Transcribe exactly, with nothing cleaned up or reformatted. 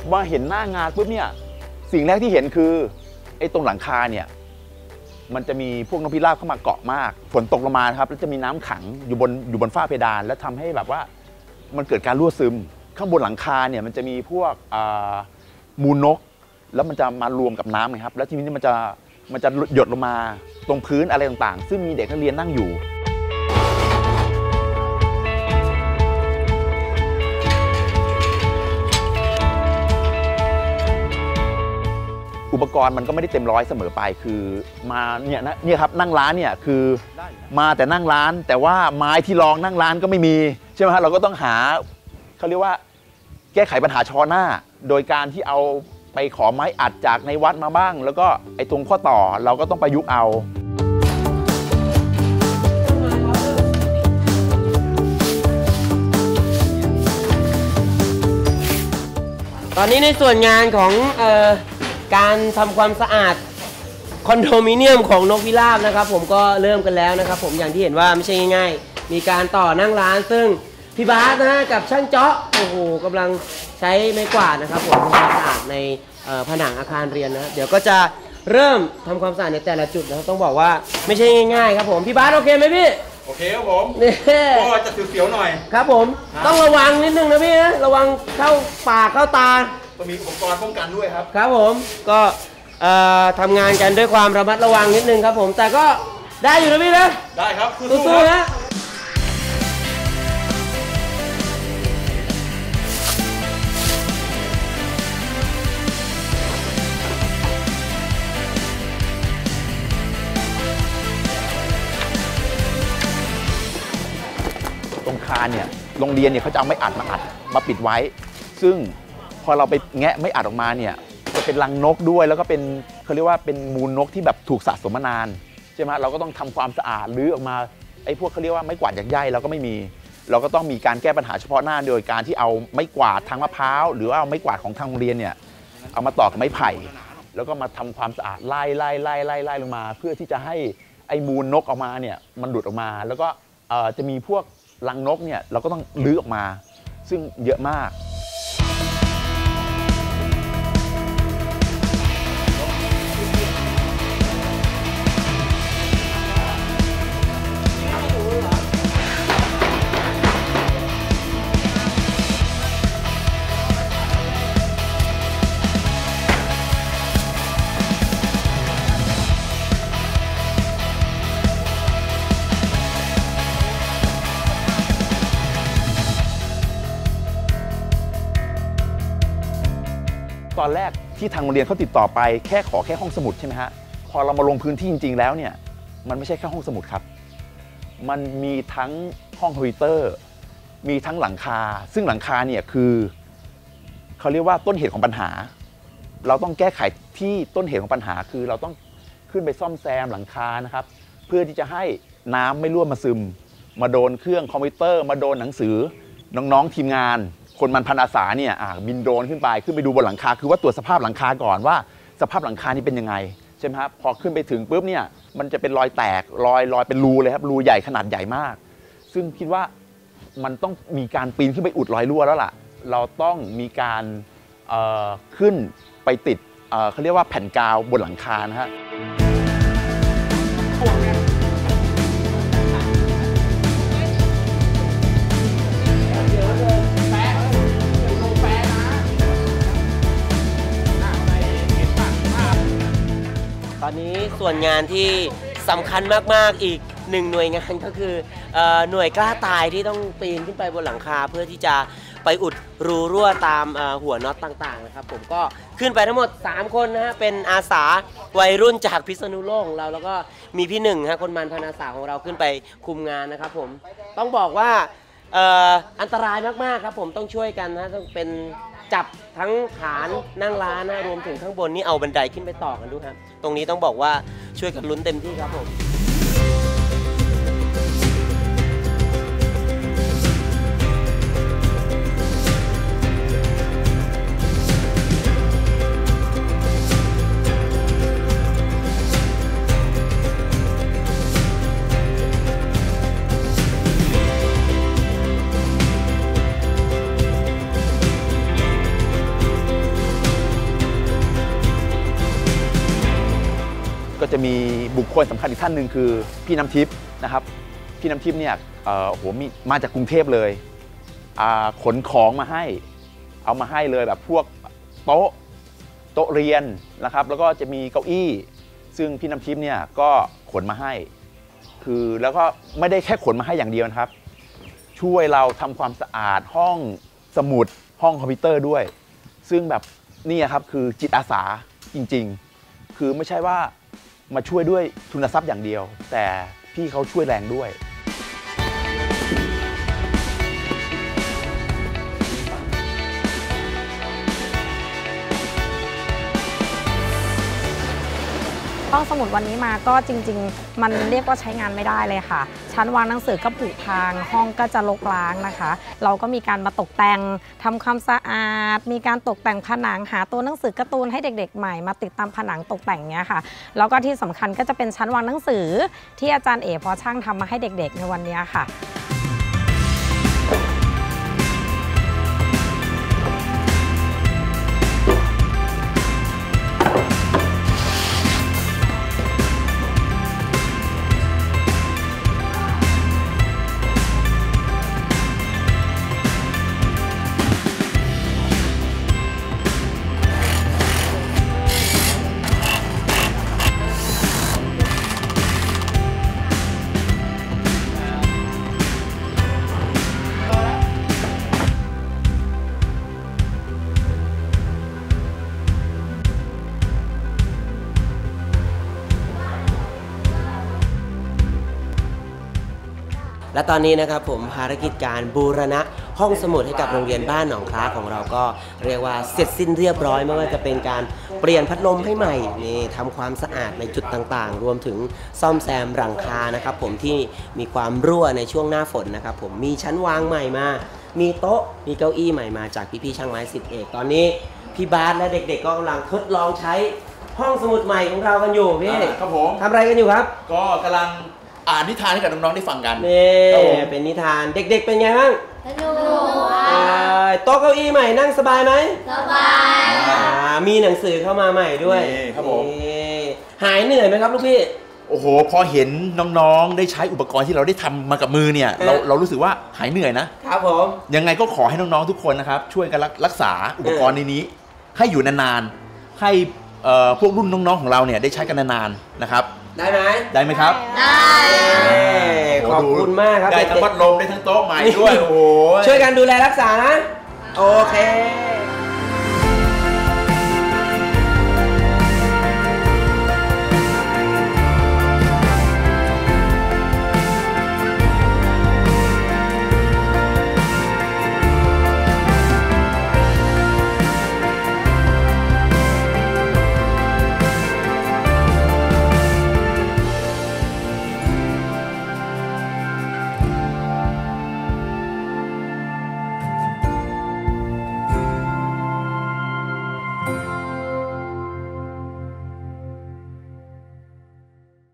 มาเห็นหน้างานปุ๊บเนี่ยสิ่งแรกที่เห็นคือไอ้ตรงหลังคาเนี่ยมันจะมีพวกนกพิราบเข้ามาเกาะมากฝนตกลงมาครับแล้วจะมีน้ำขังอยู่บนอยู่บนฝ้าเพดานแล้วทำให้แบบว่ามันเกิดการรั่วซึมข้างบนหลังคาเนี่ยมันจะมีพวกมูลนกแล้วมันจะมารวมกับน้ำนะครับแล้วทีนี้มันจะมันจะหยดลงมาตรงพื้นอะไรต่างๆซึ่งมีเด็กนักเรียนนั่งอยู่อุปกรณ์มันก็ไม่ได้เต็มร้อยเสมอไปคือมาเนี่ยนะเนี่ยครับนั่งร้านเนี่ยคือมาแต่นั่งร้านแต่ว่าไม้ที่รองนั่งร้านก็ไม่มีใช่ไหมฮะเราก็ต้องหาเขาเรียกว่าแก้ไขปัญหาเฉพาะหน้าโดยการที่เอาไปขอไม้อัดจากในวัดมาบ้างแล้วก็ไอ้ตรงข้อต่อเราก็ต้องประยุกต์เอาตอนนี้ในส่วนงานของเอ่อการทำความสะอาดคอนโดมิเนียมของนกพิราบนะครับผมก็เริ่มกันแล้วนะครับผมอย่างที่เห็นว่าไม่ใช่ง่ายๆมีการต่อนั่งร้านซึ่งพี่บาสนะฮะกับช่างเจาะโอ้โหกำลังใช้ไม้กวาดนะครับผมทำความสะอาดในผนังอาคารเรียนนะเดี๋ยวก็จะเริ่มทำความสะอาดในแต่ละจุดนะครับต้องบอกว่าไม่ใช่ง่ายๆครับผมพี่บาสโอเคไหมพี่โอเคครับผมนี่ก็จะเสียวๆหน่อยครับผมต้องระวังนิดนึงนะพี่นะระวังเข้าปากเข้าตาต้องมีอุปกรณ์ป้องกันด้วยครับครับผมก็ทำงานกันด้วยความระมัดระวังนิดนึงครับผมแต่ก็ได้อยู่นะพี่นะได้ครับสู้ๆนะตรงคานเนี่ยโรงเรียนเนี่ยเขาจะเอาไม้อัดมาอัดมาปิดไว้ซึ่งพอเราไปแงะไม้อัดออกมาเนี่ยจะเป็นรังนกด้วยแล้วก็เป็นเขาเรียกว่าเป็นมูลนกที่แบบถูกสะสมมานานใช่ไหมเราก็ต้องทำความสะอาดรื้อออกมาไอ้พวกเขาเรียกว่าไม้กวาดยักษ์ใหญ่เราก็ไม่มีเราก็ต้องมีการแก้ปัญหาเฉพาะหน้าโดยการที่เอาไม้กวาดทางมะพร้าวหรือว่าเอาไม้กวาดของทางโรงเรียนเนี่ยเอามาต่อกับไม้ไผ่แล้วก็มาทำความสะอาดไล่ไล่ไล่ไล่ไล่ลงมาเพื่อที่จะให้ไอ้มูลนกออกมาเนี่ยมันหลุดออกมาแล้วก็จะมีพวกรังนกเนี่ยเราก็ต้องลื้อออกมาซึ่งเยอะมากตอนแรกที่ทางโรงเรียนเขาติดต่อไปแค่ขอแค่ห้องสมุดใช่ไหมฮะพอเรามาลงพื้นที่จริงๆแล้วเนี่ยมันไม่ใช่แค่ห้องสมุดครับมันมีทั้งห้องคอมพิวเตอร์มีทั้งหลังคาซึ่งหลังคาเนี่ยคือเขาเรียกว่าต้นเหตุของปัญหาเราต้องแก้ไขที่ต้นเหตุของปัญหาคือเราต้องขึ้นไปซ่อมแซมหลังคานะครับเพื่อที่จะให้น้ำไม่รั่วมาซึมมาโดนเครื่องคอมพิวเตอร์มาโดนหนังสือน้องๆทีมงานคนมันพันอาสาเนี่ยบินโดรนขึ้นไปขึ้นไปดูบนหลังคาคือว่าตรวจสภาพหลังคาก่อนว่าสภาพหลังคานี่เป็นยังไงใช่ไหมครับพอขึ้นไปถึงปุ๊บเนี่ยมันจะเป็นรอยแตกรอยรอยเป็นรูเลยครับรูใหญ่ขนาดใหญ่มากซึ่งคิดว่ามันต้องมีการปีนขึ้นไปอุดรอยรั่วแล้วล่ะเราต้องมีการขึ้นไปติดเขาเรียกว่าแผ่นกาวบนหลังคานะฮะตอนนี้ส่วนงานที่สำคัญมากๆอีกหนึ่งหน่วยงานก็คือหน่วยกล้าตายที่ต้องปีนขึ้นไปบนหลังคาเพื่อที่จะไปอุดรูรั่วตามหัวน็อตต่างๆนะครับผมก็ขึ้นไปทั้งหมดสามคนนะฮะเป็นอาสาวัยรุ่นจากพิษณุโลกของเราแล้วก็มีพี่หนึ่งฮะคนมันพันอาสาของเราขึ้นไปคุมงานนะครับผมต้องบอกว่าอันตรายมากๆครับผมต้องช่วยกันนะต้องเป็นจับทั้งฐานนั่งร้านนะรวมถึงข้างบนนี่เอาบันไดขึ้นไปต่อกันด้วยครับตรงนี้ต้องบอกว่าช่วยกันลุ้นเต็มที่ครับผมก็จะมีบุคคลสำคัญอีกท่านหนึ่งคือพี่น้ำทิพย์นะครับพี่น้ำทิพย์เนี่ยโอ้โหมีมาจากกรุงเทพเลยขนของมาให้เอามาให้เลยแบบพวกโต๊ะโต๊ะเรียนนะครับแล้วก็จะมีเก้าอี้ซึ่งพี่น้ำทิพย์เนี่ยก็ขนมาให้คือแล้วก็ไม่ได้แค่ขนมาให้อย่างเดียวนะครับช่วยเราทำความสะอาดห้องสมุดห้องคอมพิวเตอร์ด้วยซึ่งแบบนี่ครับคือจิตอาสาจริงๆคือไม่ใช่ว่ามาช่วยด้วยทุนทรัพย์อย่างเดียวแต่พี่เขาช่วยแรงด้วยห้องสมุดวันนี้มาก็จริงๆมันเรียกว่าใช้งานไม่ได้เลยค่ะชั้นวางหนังสือก็ผุพังห้องก็จะรกร้างนะคะเราก็มีการมาตกแต่งทำความสะอาดมีการตกแต่งผนังหาตัวหนังสือการ์ตูนให้เด็กๆใหม่มาติดตามผนังตกแต่งเนี้ยค่ะแล้วก็ที่สำคัญก็จะเป็นชั้นวางหนังสือที่อาจารย์เอ๋พอช่างทำมาให้เด็กๆในวันนี้ค่ะและตอนนี้นะครับผมภารกิจการบูรณะห้องสมุดให้กับโรงเรียนบ้านหนองคล้าของเราก็เรียกว่าเสร็จสิ้นเรียบร้อยไม่ว่าจะเป็นการเปลี่ยนพัดลมให้ใหม่นี่ทำความสะอาดในจุดต่างๆรวมถึงซ่อมแซมหลังคานะครับผมที่มีความรั่วในช่วงหน้าฝนนะครับผมมีชั้นวางใหม่มามีโต๊ะมีเก้าอี้ใหม่มาจากพี่ๆช่างไม้สิบเอกตอนนี้พี่บาสและเด็กๆก็กำลังทดลองใช้ห้องสมุดใหม่ของเรากันอยู่พี่ครับผมทำอะไรกันอยู่ครับก็กำลังอ่านนิทานให้กับน้องๆได้ฟังกันนี่เป็นนิทานเด็กๆเป็นไงบ้างสนุกโต๊ะเก้าอี้ใหม่นั่งสบายไหมสบายมีหนังสือเข้ามาใหม่ด้วยครับผมหายเหนื่อยไหมครับลูกพี่โอ้โหพอเห็นน้องๆได้ใช้อุปกรณ์ที่เราได้ทำมากับมือเนี่ยเราเรารู้สึกว่าหายเหนื่อยนะครับผมยังไงก็ขอให้น้องๆทุกคนนะครับช่วยกันรักษาอุปกรณ์ในนี้ให้อยู่นานๆให้พวกรุ่นน้องๆของเราเนี่ยได้ใช้กันนานๆนะครับได้ไหมได้ไหมครับได้ขอบคุณมากครับได้ทั้งพัดลมได้ทั้งโต๊ะใหม่ด้วยโอ้โหช่วยกันดูแลรักษานะโอเค